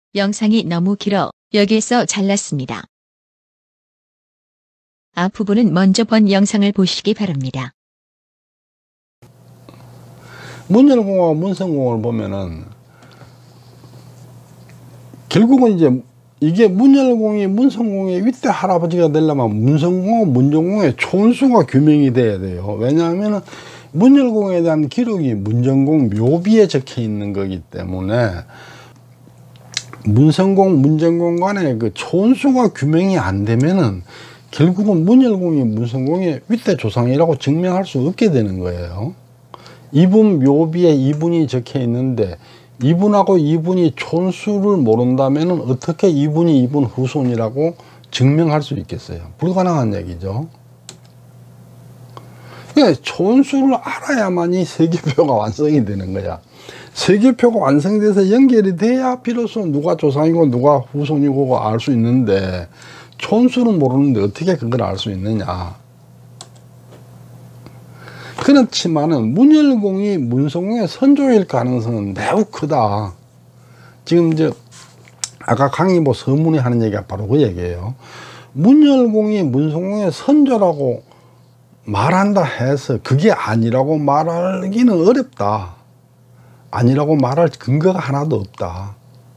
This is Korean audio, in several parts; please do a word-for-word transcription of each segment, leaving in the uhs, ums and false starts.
영상이 너무 길어 여기서 잘랐습니다. 앞부분은 먼저 본 영상을 보시기 바랍니다. 문열공하고 문성공을 보면은 결국은 이제 이게 문열공이 문성공의 윗대 할아버지가 되려면 문성공하고 문전공의 촌수가 규명이 돼야 돼요. 왜냐하면 문열공에 대한 기록이 문전공 묘비에 적혀 있는 거기 때문에 문성공, 문전공 간의 그 촌수가 규명이 안 되면은 결국은 문열공이 문성공의 윗대 조상이라고 증명할 수 없게 되는 거예요. 이분 묘비에 이분이 적혀 있는데 이분하고 이분이 촌수를 모른다면 어떻게 이분이 이분 후손이라고 증명할 수 있겠어요? 불가능한 얘기죠. 그러니까 촌수를 알아야만이 세계표가 완성이 되는 거야. 세계표가 완성돼서 연결이 돼야 비로소 누가 조상이고 누가 후손이고 알 수 있는데 촌수를 모르는데 어떻게 그걸 알 수 있느냐. 그렇지만은 문열공이 문성공의 선조일 가능성은 매우 크다. 지금 이제 아까 강의보 서문이 하는 얘기가 바로 그 얘기예요. 문열공이 문성공의 선조라고 말한다 해서 그게 아니라고 말하기는 어렵다. 아니라고 말할 근거가 하나도 없다.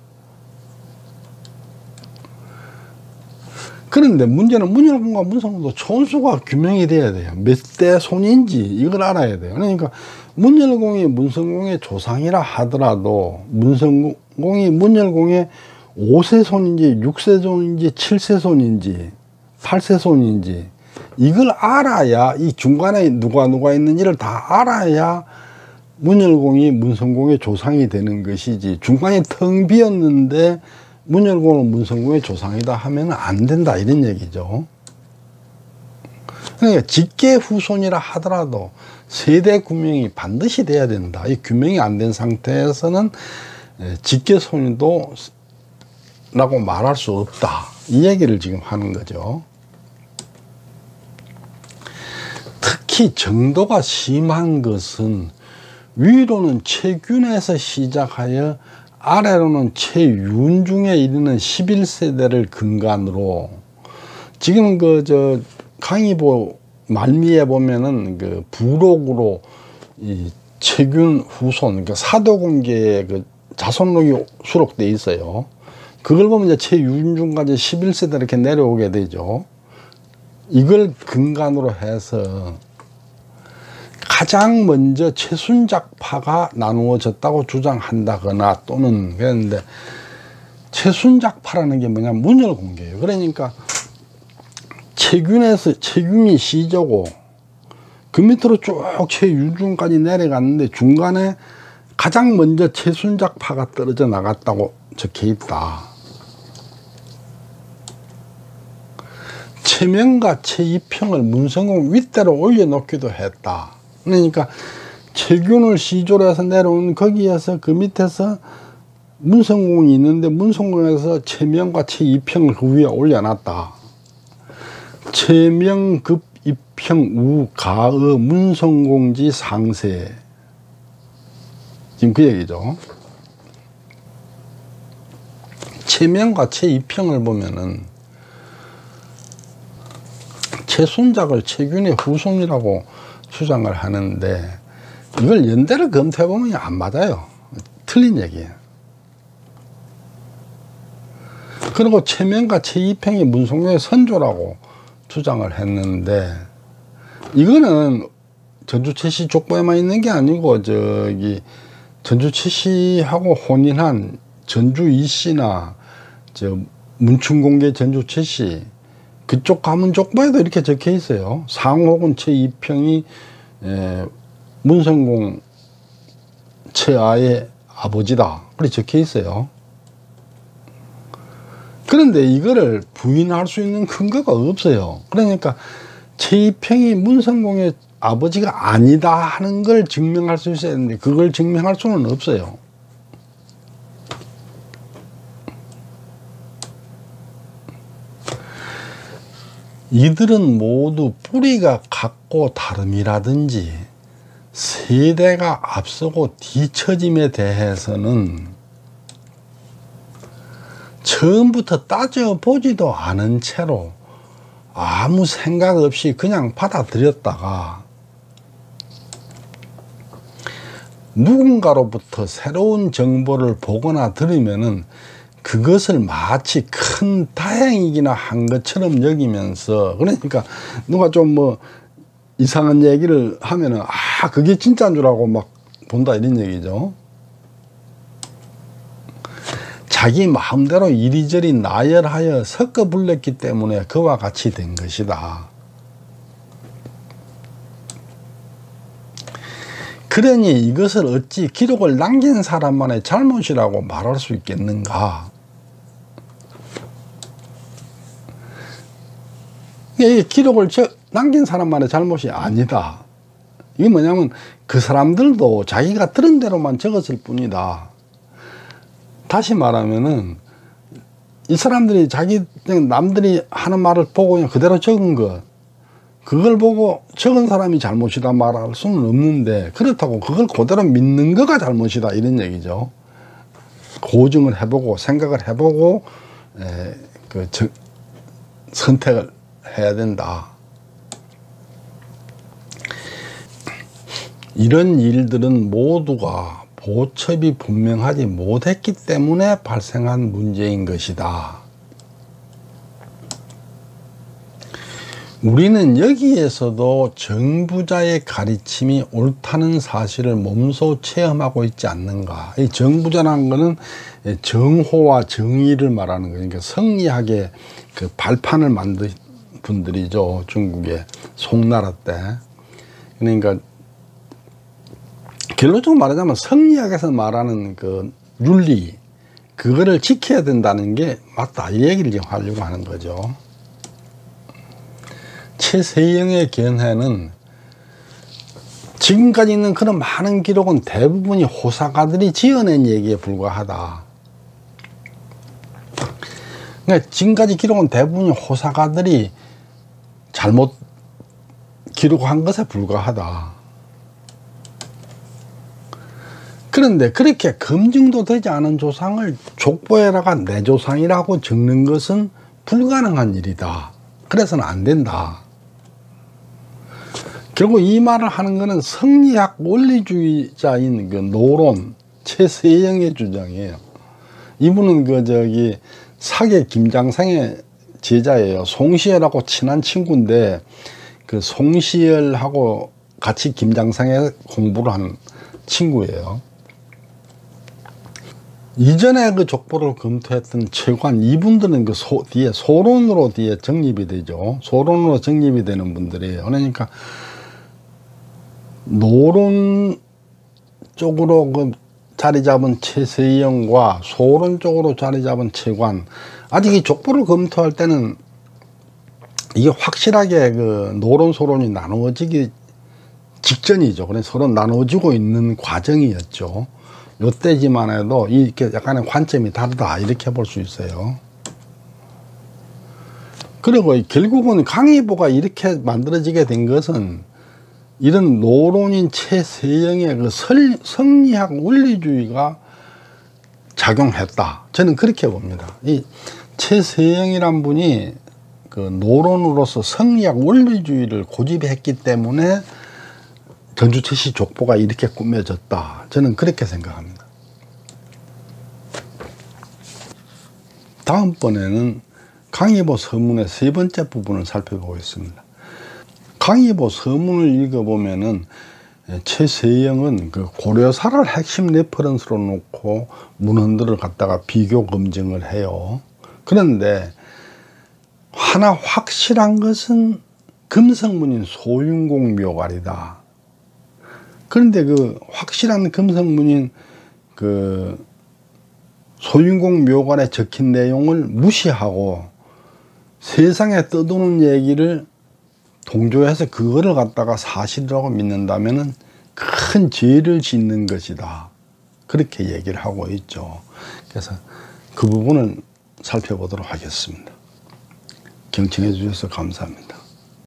그런데 문제는 문열공과 문성공도 촌수가 규명이 돼야 돼요. 몇 대 손인지 이걸 알아야 돼요. 그러니까 문열공이 문성공의 조상이라 하더라도 문성공이 문열공의 오 세 손인지 육 세 손인지 칠 세 손인지 팔 세 손인지 이걸 알아야 이 중간에 누가 누가 있는지를 다 알아야 문열공이 문성공의 조상이 되는 것이지 중간에 텅 비었는데 문열공은 문성공의 조상이다 하면 안 된다 이런 얘기죠. 그러니까 직계 후손이라 하더라도 세대 규명이 반드시 돼야 된다. 이 규명이 안 된 상태에서는 직계 손이도 라고 말할 수 없다. 이 얘기를 지금 하는 거죠. 특히 정도가 심한 것은 위로는 최균에서 시작하여 아래로는 최윤중에 이르는 십일 세대를 근간으로 지금 그 저 강의보 말미에 보면은 그 부록으로 이 최균 후손 그러니까 사도공계의 그 자손록이 수록돼 있어요. 그걸 보면 이제 최윤중까지 십일 세대 이렇게 내려오게 되죠. 이걸 근간으로 해서 가장 먼저 최순작파가 나누어졌다고 주장한다거나 또는 그랬는데 최순작파라는 게 뭐냐 문열공계예요. 그러니까 최균에서 최균이 시조고 그 밑으로 쭉 최윤중까지 내려갔는데 중간에 가장 먼저 최순작파가 떨어져 나갔다고 적혀 있다. 최명과 최이평을 문성공 윗대로 올려놓기도 했다. 그러니까 최균을 시조로 해서 내려온 거기에서 그 밑에서 문성공이 있는데 문성공에서 최명과 최이평을 그 위에 올려놨다. 최명급 이평 우 가의 문성공지 상세 지금 그 얘기죠. 최명과 최이평을 보면은 최순작을 최균의 후손이라고 주장을 하는데 이걸 연대를 검토해 보면 안 맞아요. 틀린 얘기예요. 그리고 최명과 최이평이 문성공의 선조라고 주장을 했는데 이거는 전주 최씨 족보에만 있는 게 아니고 저기 전주 최씨하고 혼인한 전주 이씨나 저 문춘공계 전주 최씨 그쪽 가문 족보에도 이렇게 적혀 있어요. 상혹은 최이평이 에, 문성공 최아의 아버지다. 그렇게 적혀 있어요. 그런데 이거를 부인할 수 있는 근거가 없어요. 그러니까 최이평이 문성공의 아버지가 아니다 하는 걸 증명할 수 있어야 하는데 그걸 증명할 수는 없어요. 이들은 모두 뿌리가 같고 다름이라든지 세대가 앞서고 뒤처짐에 대해서는 처음부터 따져보지도 않은 채로 아무 생각 없이 그냥 받아들였다가 누군가로부터 새로운 정보를 보거나 들으면은 그것을 마치 큰 다행이기나 한 것처럼 여기면서, 그러니까 누가 좀 뭐 이상한 얘기를 하면은 아 그게 진짜인 줄 알고 막 본다 이런 얘기죠. 자기 마음대로 이리저리 나열하여 섞어 불렀기 때문에 그와 같이 된 것이다. 그러니 이것을 어찌 기록을 남긴 사람만의 잘못이라고 말할 수 있겠는가? 이 기록을 남긴 사람만의 잘못이 아니다. 이게 뭐냐면 그 사람들도 자기가 들은 대로만 적었을 뿐이다. 다시 말하면은 이 사람들이 자기 남들이 하는 말을 보고 그냥 그대로 적은 것, 그걸 보고 적은 사람이 잘못이다 말할 수는 없는데, 그렇다고 그걸 그대로 믿는 거가 잘못이다 이런 얘기죠. 고증을 해보고 생각을 해보고 에, 그 저, 선택을 해야 된다. 이런 일들은 모두가 보첩이 분명하지 못했기 때문에 발생한 문제인 것이다. 우리는 여기에서도 정부자의 가르침이 옳다는 사실을 몸소 체험하고 있지 않는가. 이 정부자라는 것은 정호와 정의를 말하는 거예요. 그러니까 성리학의 그 발판을 만든 분들이죠. 중국의 송나라 때. 그러니까 결론적으로 말하자면 성리학에서 말하는 그 윤리, 그거를 지켜야 된다는 게 맞다 이 얘기를 지금 하려고 하는 거죠. 최세영의 견해는 지금까지 있는 그런 많은 기록은 대부분이 호사가들이 지어낸 얘기에 불과하다. 그러니까 지금까지 기록은 대부분이 호사가들이 잘못 기록한 것에 불과하다. 그런데 그렇게 검증도 되지 않은 조상을 족보에다가 내 조상이라고 적는 것은 불가능한 일이다. 그래서는 안 된다. 결국 이 말을 하는 것은 성리학 원리주의자인 그 노론 최세영의 주장이에요. 이분은 그 저기 사계 김장상의 제자예요. 송시열하고 친한 친구인데 그 송시열하고 같이 김장상에 공부를 한 친구예요. 이전에 그 족보를 검토했던 최관, 이분들은 그 소, 뒤에 소론으로 뒤에 정립이 되죠. 소론으로 정립이 되는 분들이에요. 그러니까 노론 쪽으로 그 자리 잡은 최세영과 소론 쪽으로 자리 잡은 최관, 아직 이 족보를 검토할 때는 이게 확실하게 그 노론 소론이 나누어지기 직전이죠. 그래서 서로 나누어지고 있는 과정이었죠. 요때지만 해도 이렇게 약간의 관점이 다르다 이렇게 볼 수 있어요. 그리고 결국은 강의보가 이렇게 만들어지게 된 것은 이런 노론인 최세영의 그 설, 성리학 원리주의가 작용했다. 저는 그렇게 봅니다. 이 최세영이란 분이 그 노론으로서 성리학 원리주의를 고집했기 때문에 전주채씨 족보가 이렇게 꾸며졌다. 저는 그렇게 생각합니다. 다음번에는 강의보 서문의 세 번째 부분을 살펴보겠습니다. 강의보 서문을 읽어보면은 최세영은 그 고려사를 핵심 레퍼런스로 놓고 문헌들을 갖다가 비교 검증을 해요. 그런데 하나 확실한 것은 금성문인 소윤공 묘관이다. 그런데 그 확실한 금성문인 그 소윤공 묘관에 적힌 내용을 무시하고 세상에 떠도는 얘기를 동조해서 그거를 갖다가 사실이라고 믿는다면은 큰 죄를 짓는 것이다. 그렇게 얘기를 하고 있죠. 그래서 그 부분을 살펴보도록 하겠습니다. 경청해 주셔서 감사합니다.